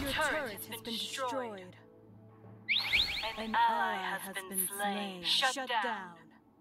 turret has been destroyed. An ally has been slain. Shut down.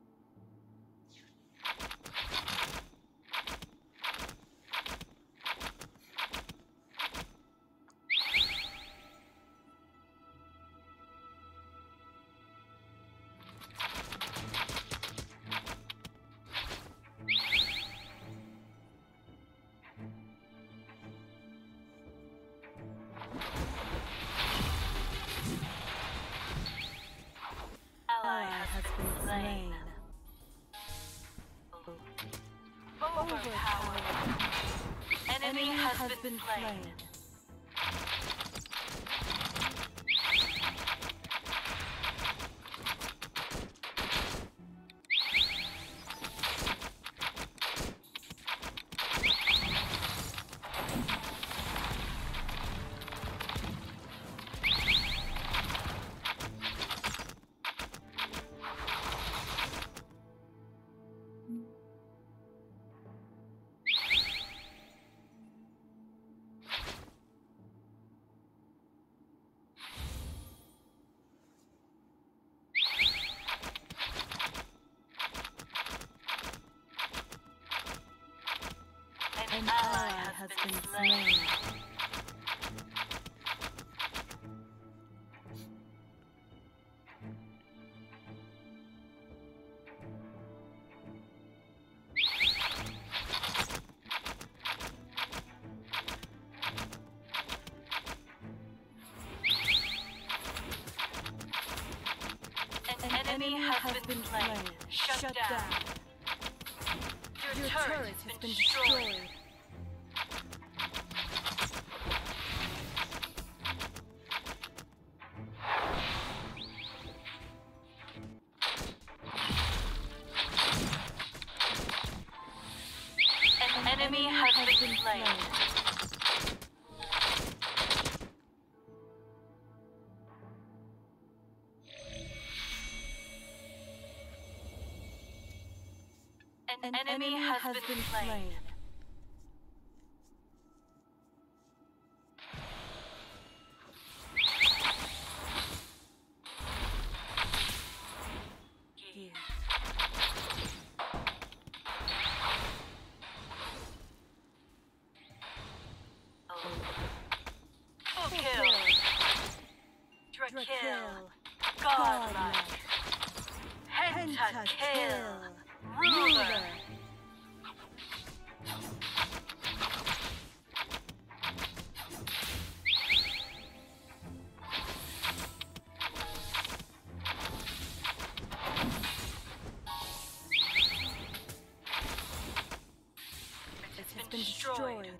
Ally has been slain. Overpowered. Enemy has been slain. An ally has been slain. An enemy has been slain. Shut down. Your turret has been destroyed. An enemy has been slain. An enemy has been slain. Full kill. Kill. Godlike. Pentakill. Ruler. It's been destroyed.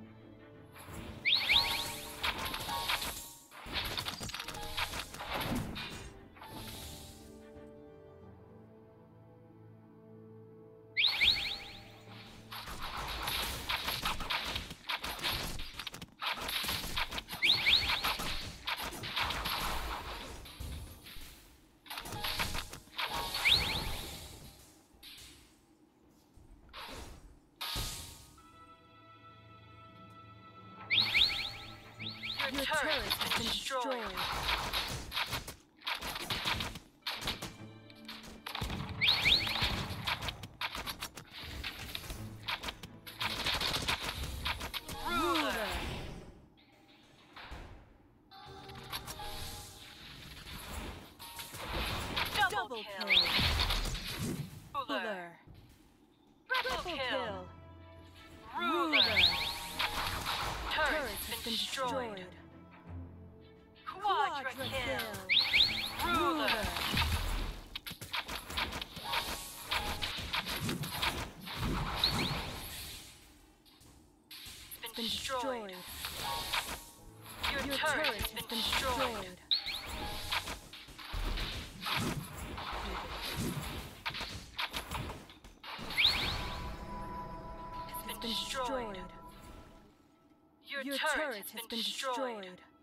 Your turret has been destroyed. Ruler. Double kill. Ruler. Triple kill. Ruler. Turret has been destroyed. Quadra kill. Ruler. It's been destroyed. Your turret has been destroyed. It's been destroyed. Your turret has been destroyed.